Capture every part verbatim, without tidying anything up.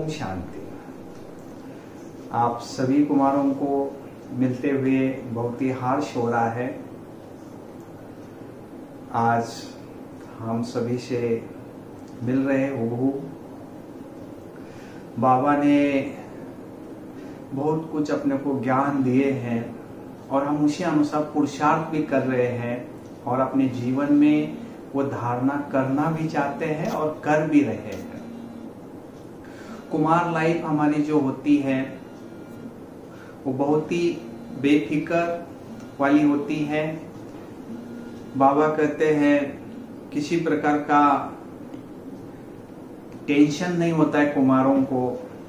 ओम शांति। आप सभी कुमारों को मिलते हुए बहुत ही हर्ष हो रहा है। आज हम सभी से मिल रहे हूँ। बाबा ने बहुत कुछ अपने को ज्ञान दिए हैं और हम उसी अनुसार पुरुषार्थ भी कर रहे हैं और अपने जीवन में वो धारणा करना भी चाहते हैं और कर भी रहे हैं। कुमार लाइफ हमारी जो होती है वो बहुत ही बेफिक्र वाली होती है। बाबा कहते हैं किसी प्रकार का टेंशन नहीं होता है कुमारों को,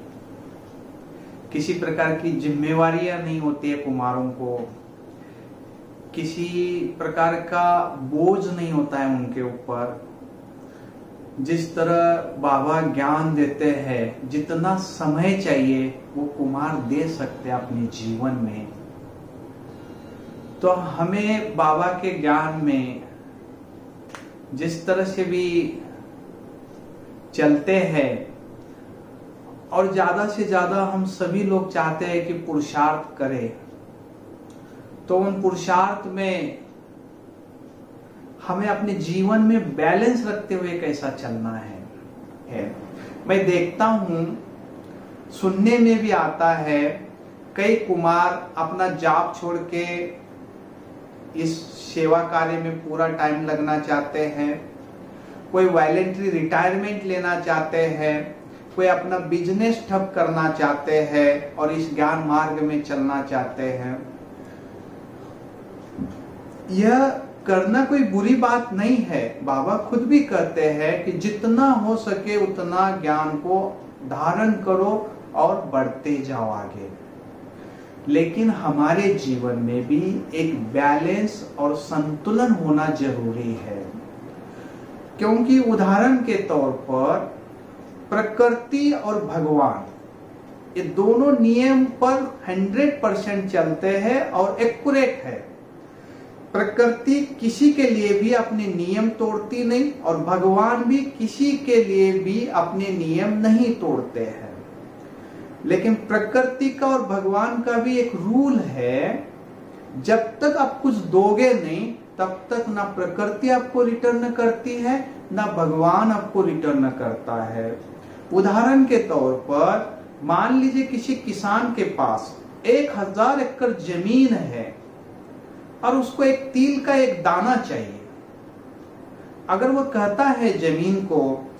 किसी प्रकार की जिम्मेवारियां नहीं होती है कुमारों को, किसी प्रकार का बोझ नहीं होता है उनके ऊपर। जिस तरह बाबा ज्ञान देते हैं, जितना समय चाहिए वो कुमार दे सकते हैं अपने जीवन में। तो हमें बाबा के ज्ञान में जिस तरह से भी चलते हैं और ज्यादा से ज्यादा हम सभी लोग चाहते हैं कि पुरुषार्थ करें, तो उन पुरुषार्थ में हमें अपने जीवन में बैलेंस रखते हुए कैसा चलना है, है। मैं देखता हूं, सुनने में भी आता है, कई कुमार अपना जॉब छोड़ के इस सेवा कार्य में पूरा टाइम लगना चाहते हैं, कोई वॉलंटरी रिटायरमेंट लेना चाहते हैं, कोई अपना बिजनेस ठप करना चाहते हैं और इस ज्ञान मार्ग में चलना चाहते हैं। यह करना कोई बुरी बात नहीं है। बाबा खुद भी कहते हैं कि जितना हो सके उतना ज्ञान को धारण करो और बढ़ते जाओ आगे। लेकिन हमारे जीवन में भी एक बैलेंस और संतुलन होना जरूरी है, क्योंकि उदाहरण के तौर पर प्रकृति और भगवान ये दोनों नियम पर हंड्रेड परसेंट चलते हैं और एक्यूरेट है। प्रकृति किसी के लिए भी अपने नियम तोड़ती नहीं और भगवान भी किसी के लिए भी अपने नियम नहीं तोड़ते हैं। लेकिन प्रकृति का और भगवान का भी एक रूल है, जब तक आप कुछ दोगे नहीं तब तक ना प्रकृति आपको रिटर्न करती है ना भगवान आपको रिटर्न करता है। उदाहरण के तौर पर मान लीजिए किसी किसान के पास एक हजार एकड़ जमीन है और उसको एक तिल का एक दाना चाहिए। अगर वो कहता है जमीन को,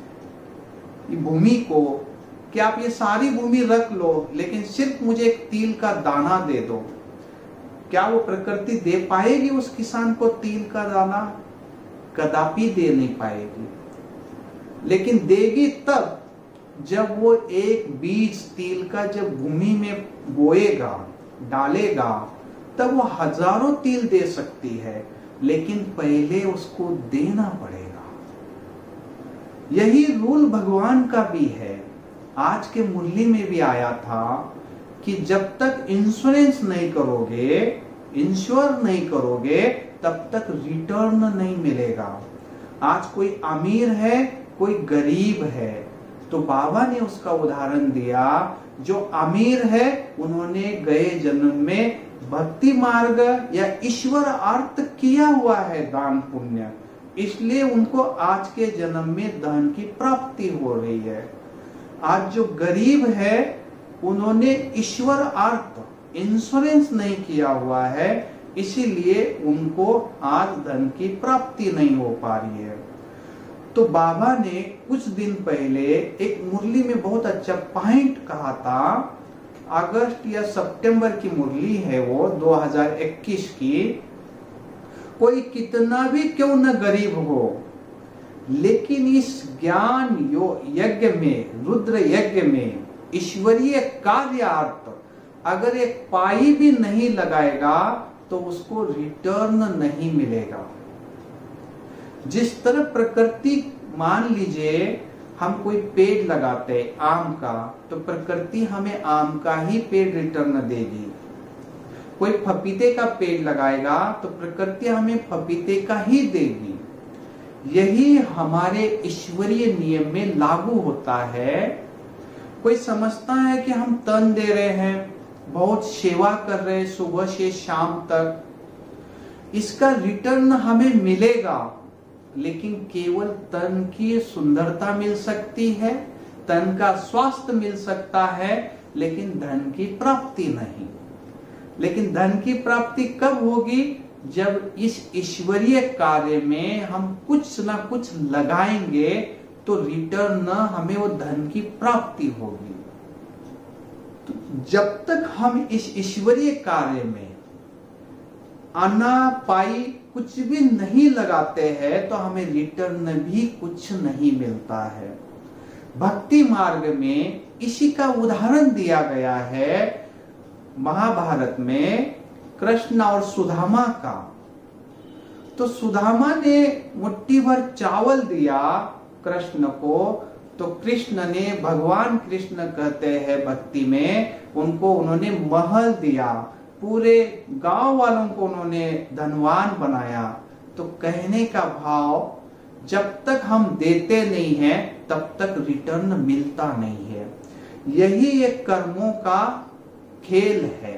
भूमि को, कि आप ये सारी भूमि रख लो लेकिन सिर्फ मुझे एक तिल का दाना दे दो, क्या वो प्रकृति दे पाएगी उस किसान को तिल का दाना? कदापि दे नहीं पाएगी। लेकिन देगी तब जब वो एक बीज तिल का जब भूमि में बोएगा, डालेगा, तब वो हजारों तिल दे सकती है, लेकिन पहले उसको देना पड़ेगा। यही रूल भगवान का भी है। आज के मुरली में भी आया था कि जब तक इंश्योरेंस नहीं करोगे, इंश्योर नहीं करोगे, तब तक रिटर्न नहीं मिलेगा। आज कोई अमीर है, कोई गरीब है, तो बाबा ने उसका उदाहरण दिया। जो अमीर है उन्होंने गए जन्म में भक्ति मार्ग या ईश्वर अर्थ किया हुआ है, दान पुण्य, इसलिए उनको आज के जन्म में धन की प्राप्ति हो रही है। आज जो गरीब है उन्होंने ईश्वर अर्थ इंश्योरेंस नहीं किया हुआ है, इसीलिए उनको आज धन की प्राप्ति नहीं हो पा रही है। तो बाबा ने कुछ दिन पहले एक मुरली में बहुत अच्छा पॉइंट कहा था। अगस्त या सितंबर की मुरली है वो दो हज़ार इक्कीस की। कोई कितना भी क्यों न गरीब हो, लेकिन इस ज्ञान यो यज्ञ में, रुद्र यज्ञ में, ईश्वरीय कार्यार्थ अगर एक पाई भी नहीं लगाएगा तो उसको रिटर्न नहीं मिलेगा। जिस तरह प्रकृति, मान लीजिए हम कोई पेड़ लगाते हैं आम का, तो प्रकृति हमें आम का ही पेड़ रिटर्न देगी। कोई पपीते का पेड़ लगाएगा तो प्रकृति हमें पपीते का ही देगी। यही हमारे ईश्वरीय नियम में लागू होता है। कोई समझता है कि हम तन दे रहे हैं, बहुत सेवा कर रहे हैं सुबह से शाम तक, इसका रिटर्न हमें मिलेगा, लेकिन केवल तन की सुंदरता मिल सकती है, तन का स्वास्थ्य मिल सकता है, लेकिन धन की प्राप्ति नहीं। लेकिन धन की प्राप्ति कब होगी? जब इस ईश्वरीय कार्य में हम कुछ ना कुछ लगाएंगे तो रिटर्न हमें वो धन की प्राप्ति होगी। तो जब तक हम इस ईश्वरीय कार्य में आना पाई कुछ भी नहीं लगाते हैं तो हमें रिटर्न भी कुछ नहीं मिलता है। भक्ति मार्ग में इसी का उदाहरण दिया गया है महाभारत में कृष्ण और सुदामा का। तो सुदामा ने मुट्ठी भर चावल दिया कृष्ण को, तो कृष्ण ने, भगवान कृष्ण कहते हैं भक्ति में, उनको उन्होंने महल दिया, पूरे गांव वालों को उन्होंने धनवान बनाया। तो कहने का भाव, जब तक हम देते नहीं हैं तब तक रिटर्न मिलता नहीं है। यही एक कर्मों का खेल है।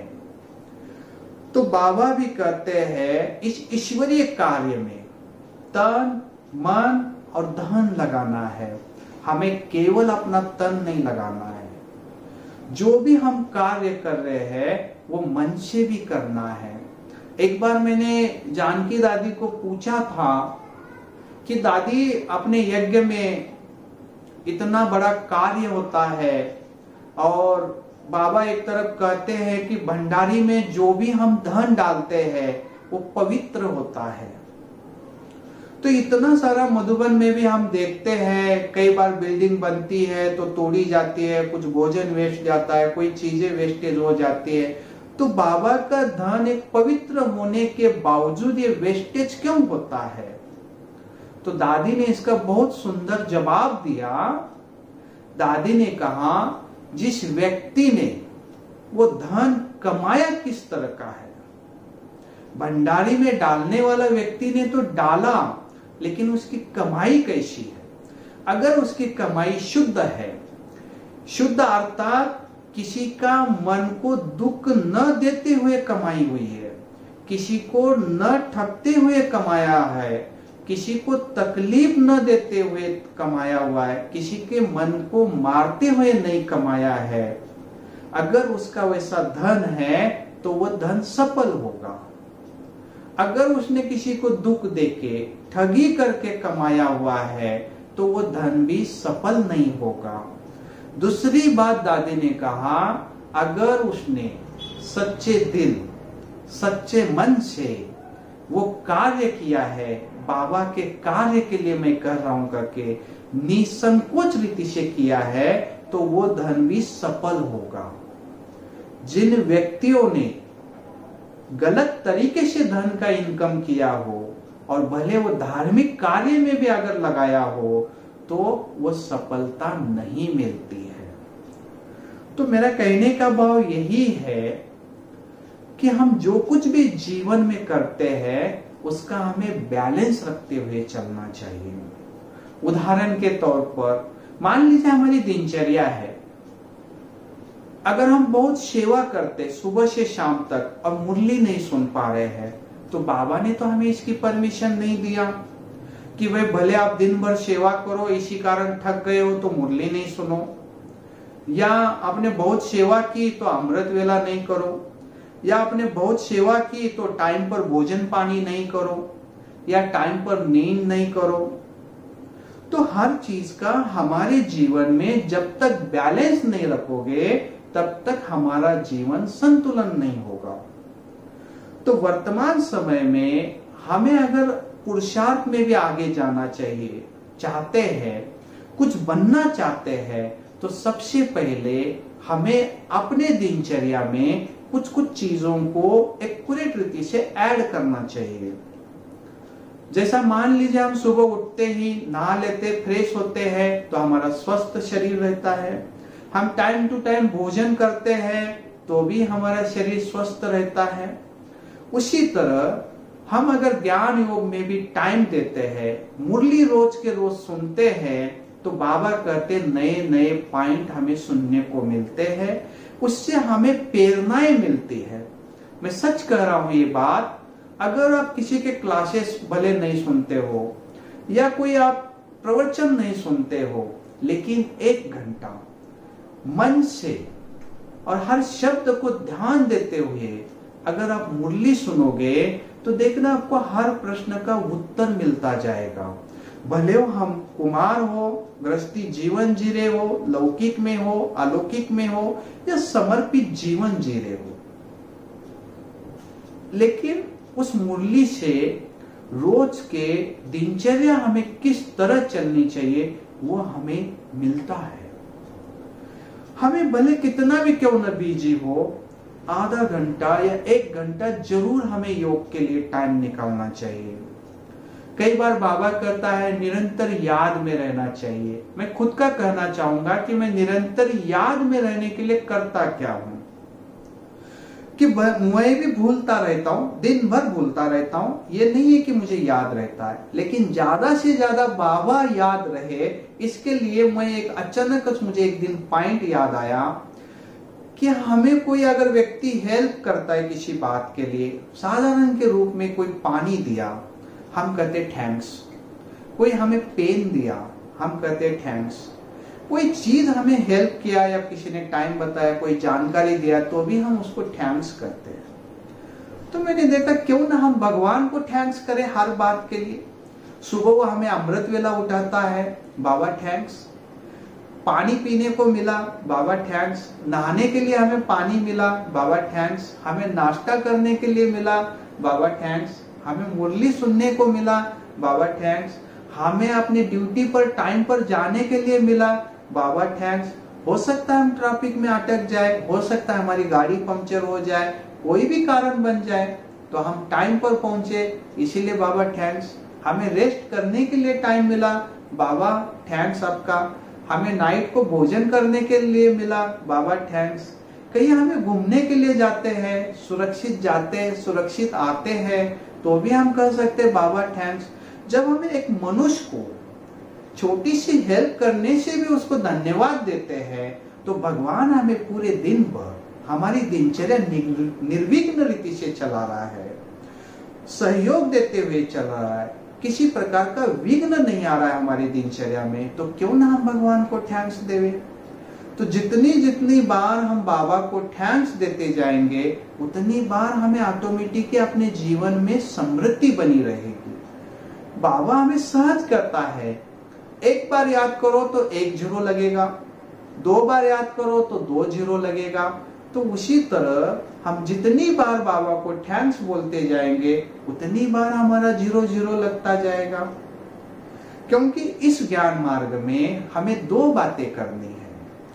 तो बाबा भी कहते हैं इस ईश्वरीय कार्य में तन, मन और धन लगाना है, हमें केवल अपना तन नहीं लगाना है। जो भी हम कार्य कर रहे हैं वो मन से भी करना है। एक बार मैंने जानकी दादी को पूछा था कि दादी, अपने यज्ञ में इतना बड़ा कार्य होता है और बाबा एक तरफ कहते हैं कि भंडारी में जो भी हम धन डालते हैं वो पवित्र होता है। तो इतना सारा मधुबन में भी हम देखते हैं, कई बार बिल्डिंग बनती है तो तोड़ी जाती है, कुछ भोजन वेस्ट जाता है, कोई चीजें वेस्टेज हो जाती है। तो बाबा का धन एक पवित्र होने के बावजूद ये वेस्टेज क्यों होता है? तो दादी ने इसका बहुत सुंदर जवाब दिया। दादी ने कहा, जिस व्यक्ति ने वो धन कमाया किस तरह का है। भंडारी में डालने वाला व्यक्ति ने तो डाला, लेकिन उसकी कमाई कैसी है? अगर उसकी कमाई शुद्ध है, शुद्ध अर्थात किसी का मन को दुख न देते हुए कमाई हुई है, किसी को न ठगते हुए कमाया है, किसी को तकलीफ न देते हुए कमाया हुआ है, किसी के मन को मारते हुए नहीं कमाया है, अगर उसका वैसा धन है तो वह धन सफल होगा। अगर उसने किसी को दुख देके ठगी करके कमाया हुआ है तो वो धन भी सफल नहीं होगा। दूसरी बात दादी ने कहा, अगर उसने सच्चे दिल, सच्चे मन से वो कार्य किया है, बाबा के कार्य के लिए मैं कर रहा हूं करके निसंकोच रीति से किया है, तो वो धन भी सफल होगा। जिन व्यक्तियों ने गलत तरीके से धन का इनकम किया हो और भले वो धार्मिक कार्य में भी अगर लगाया हो तो वो सफलता नहीं मिलती है। तो मेरा कहने का भाव यही है कि हम जो कुछ भी जीवन में करते हैं उसका हमें बैलेंस रखते हुए चलना चाहिए। उदाहरण के तौर पर मान लीजिए हमारी दिनचर्या है, अगर हम बहुत सेवा करते सुबह से शाम तक और मुरली नहीं सुन पा रहे हैं तो बाबा ने तो हमें इसकी परमिशन नहीं दिया कि भाई भले आप दिन भर सेवा करो, इसी कारण थक गए हो तो मुरली नहीं सुनो, या आपने बहुत सेवा की तो अमृत वेला नहीं करो, या आपने बहुत सेवा की तो टाइम पर भोजन पानी नहीं करो, या टाइम पर नींद नहीं करो। तो हर चीज का हमारे जीवन में जब तक बैलेंस नहीं रखोगे तब तक हमारा जीवन संतुलन नहीं होगा। तो वर्तमान समय में हमें अगर पुरुषार्थ में भी आगे जाना चाहिए, चाहते हैं, कुछ बनना चाहते हैं, तो सबसे पहले हमें अपने दिनचर्या में कुछ कुछ चीजों को एक्यूरेट रीति से ऐड करना चाहिए। जैसा मान लीजिए हम सुबह उठते ही नहा लेते, फ्रेश होते हैं तो हमारा स्वस्थ शरीर रहता है। हम टाइम टू टाइम भोजन करते हैं तो भी हमारा शरीर स्वस्थ रहता है। उसी तरह हम अगर ज्ञान योग में भी टाइम देते हैं, मुरली रोज के रोज सुनते हैं, तो बाबा कहते नए नए पॉइंट हमें सुनने को मिलते हैं, उससे हमें प्रेरणाएं मिलती है। मैं सच कह रहा हूं ये बात, अगर आप किसी के क्लासेस भले नहीं सुनते हो या कोई आप प्रवचन नहीं सुनते हो, लेकिन एक घंटा मन से और हर शब्द को ध्यान देते हुए अगर आप मुरली सुनोगे तो देखना आपको हर प्रश्न का उत्तर मिलता जाएगा। भले हो हम कुमार हो, गृहस्थी जीवन जी रहे हो, लौकिक में हो, अलौकिक में हो या समर्पित जीवन जी रहे हो, लेकिन उस मुरली से रोज के दिनचर्या हमें किस तरह चलनी चाहिए वो हमें मिलता है। हमें भले कितना भी क्यों न बिजी हो, आधा घंटा या एक घंटा जरूर हमें योग के लिए टाइम निकालना चाहिए। कई बार बाबा कहता है निरंतर याद में रहना चाहिए। मैं खुद का कहना चाहूंगा कि मैं निरंतर याद में रहने के लिए करता क्या हूं कि मैं भी भूलता रहता हूं, दिन भर भूलता रहता हूं। ये नहीं है कि मुझे याद रहता है, लेकिन ज्यादा से ज्यादा बाबा याद रहे इसके लिए मैं एक अचानक मुझे एक दिन पॉइंट याद आया कि हमें कोई अगर व्यक्ति हेल्प करता है किसी बात के लिए, साधारण के रूप में कोई पानी दिया, हम कहते थैंक्स। कोई हमें पेन दिया, हम कहते थैंक्स। कोई चीज हमें हेल्प किया या किसी ने टाइम बताया, कोई जानकारी दिया, तो भी हम उसको थैंक्स करते हैं। तो मैंने देखा क्यों ना हम भगवान को थैंक्स करें हर बात के लिए। सुबह वो हमें अमृत वेला उठाता है, बाबा थैंक्स। पानी पीने को मिला, बाबा थैंक्स। नहाने के लिए हमें पानी मिला, बाबा थैंक्स। हमें नाश्ता करने के लिए मिला, बाबा थैंक्स। हमें मुरली सुनने को मिला, बाबा थैंक्स। हमें अपनी ड्यूटी पर टाइम पर जाने के लिए मिला, बाबा थैंक्स। हो सकता है हम ट्रैफिक में अटक जाए, हो सकता है हमारी गाड़ी पंक्चर हो जाए, कोई भी कारण बन जाए, तो हम टाइम पर पहुंचे, इसीलिए बाबा थैंक्स। हमें रेस्ट करने के लिए टाइम मिला, बाबा थैंक्स आपका। हमें नाइट को भोजन करने के लिए मिला, बाबा थैंक्स। कहीं हमें घूमने के लिए जाते हैं, सुरक्षित जाते हैं, सुरक्षित आते हैं, तो भी हम कह सकते हैं बाबा थैंक्स। जब हमें एक मनुष्य को छोटी सी हेल्प करने से भी उसको धन्यवाद देते हैं, तो भगवान हमें पूरे दिन भर हमारी दिनचर्या निर्विघ्न रीति से चला रहा है, सहयोग देते हुए चला रहा है। किसी प्रकार का विघ्न नहीं आ रहा है हमारी दिनचर्या में, तो क्यों ना हम भगवान को थैंक्स देवे। तो जितनी जितनी बार हम बाबा को थैंक्स देते जाएंगे, उतनी बार हमें ऑटोमेटिक अपने जीवन में समृद्धि बनी रहेगी। बाबा हमें सहज करता है। एक बार याद करो तो एक जीरो लगेगा, दो बार याद करो तो दो जीरो लगेगा। तो उसी तरह हम जितनी बार बाबा को थैंक्स बोलते जाएंगे, उतनी बार हमारा जीरो जीरो लगता जाएगा। क्योंकि इस ज्ञान मार्ग में हमें दो बातें करनी है।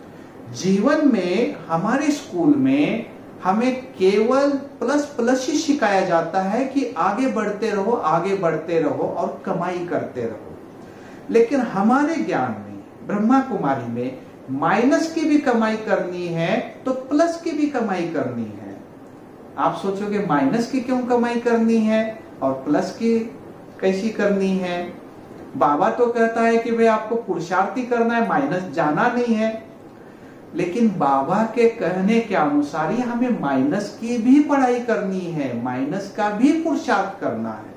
जीवन में हमारे स्कूल में हमें केवल प्लस प्लस ही सिखाया जाता है कि आगे बढ़ते रहो, आगे बढ़ते रहो और कमाई करते रहो। लेकिन हमारे ज्ञान में, ब्रह्मा कुमारी में, माइनस की भी कमाई करनी है तो प्लस की भी कमाई करनी है। आप सोचोगे माइनस की क्यों कमाई करनी है और प्लस की कैसी करनी है? बाबा तो कहता है कि भाई आपको पुरुषार्थी करना है, माइनस जाना नहीं है। लेकिन बाबा के कहने के अनुसार ही हमें माइनस की भी पढ़ाई करनी है, माइनस का भी पुरुषार्थ करना है।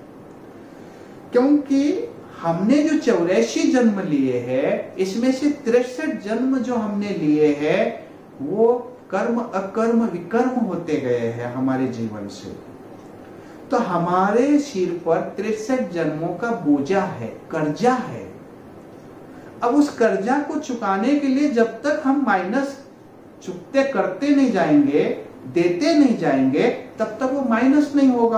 क्योंकि हमने जो चौरासी जन्म लिए हैं, इसमें से तिरसठ जन्म जो हमने लिए हैं, वो कर्म अकर्म विकर्म होते गए हैं हमारे जीवन से। तो हमारे सिर पर तिरसठ जन्मों का बोझा है, कर्जा है। अब उस कर्जा को चुकाने के लिए जब तक हम माइनस चुकते करते नहीं जाएंगे, देते नहीं जाएंगे, तब तक वो माइनस नहीं होगा।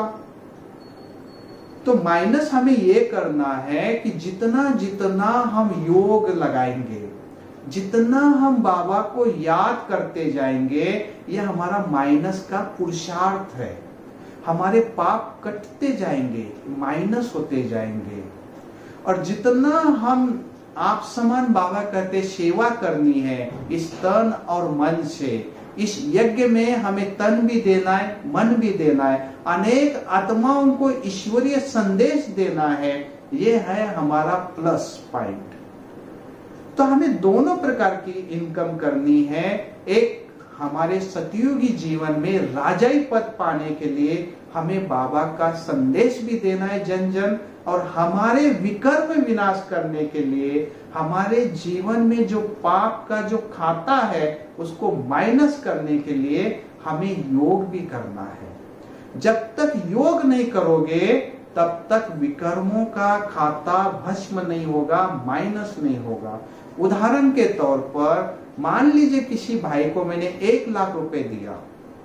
तो माइनस हमें ये करना है कि जितना जितना हम योग लगाएंगे, जितना हम बाबा को याद करते जाएंगे, ये हमारा माइनस का पुरुषार्थ है। हमारे पाप कटते जाएंगे, माइनस होते जाएंगे। और जितना हम आप समान बाबा कहते सेवा करनी है इस तन और मन से, इस यज्ञ में हमें तन भी देना है, मन भी देना है, अनेक आत्माओं को ईश्वरीय संदेश देना है। ये है हमारा प्लस पॉइंट। तो हमें दोनों प्रकार की इनकम करनी है। एक हमारे सतयुगी जीवन में राजाई पद पाने के लिए हमें बाबा का संदेश भी देना है जन जन, और हमारे विकर्म विनाश करने के लिए हमारे जीवन में जो पाप का जो खाता है उसको माइनस करने के लिए हमें योग भी करना है। जब तक योग नहीं करोगे तब तक विकर्मों का खाता भस्म नहीं होगा, माइनस नहीं होगा। उदाहरण के तौर पर मान लीजिए किसी भाई को मैंने एक लाख रुपए दिया,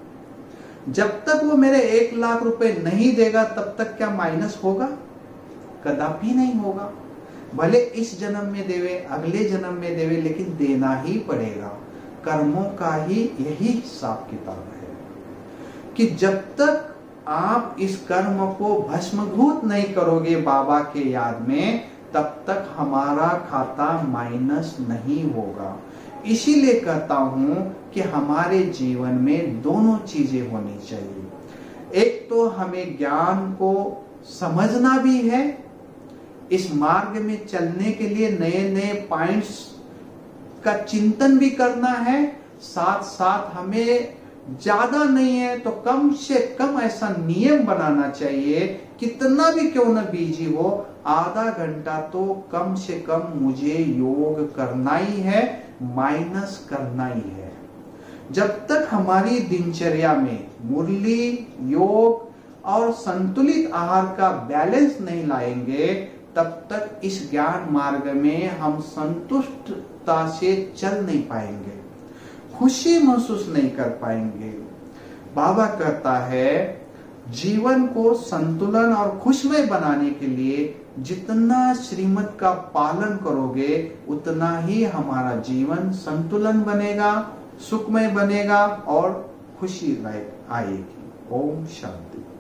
जब तक वो मेरे एक लाख रुपए नहीं देगा तब तक क्या माइनस होगा? कदापि नहीं होगा। भले इस जन्म में देवे, अगले जन्म में देवे, लेकिन देना ही पड़ेगा। कर्मों का ही यही हिसाब किताब है कि जब तक आप इस कर्म को भस्मभूत नहीं करोगे बाबा के याद में, तब तक हमारा खाता माइनस नहीं होगा। इसीलिए कहता हूं कि हमारे जीवन में दोनों चीजें होनी चाहिए। एक तो हमें ज्ञान को समझना भी है, इस मार्ग में चलने के लिए नए नए पॉइंट्स का चिंतन भी करना है, साथ साथ हमें ज्यादा नहीं है तो कम से कम ऐसा नियम बनाना चाहिए, कितना भी क्यों न बिजी हो, आधा घंटा तो कम से कम मुझे योग करना ही है, माइनस करना ही है। जब तक हमारी दिनचर्या में मुरली, योग और संतुलित आहार का बैलेंस नहीं लाएंगे, तब तक इस ज्ञान मार्ग में हम संतुष्टता से चल नहीं पाएंगे, खुशी महसूस नहीं कर पाएंगे। बाबा कहता है जीवन को संतुलन और खुशमय बनाने के लिए जितना श्रीमत का पालन करोगे उतना ही हमारा जीवन संतुलन बनेगा, सुखमय बनेगा और खुशी आएगी। ओम शांति।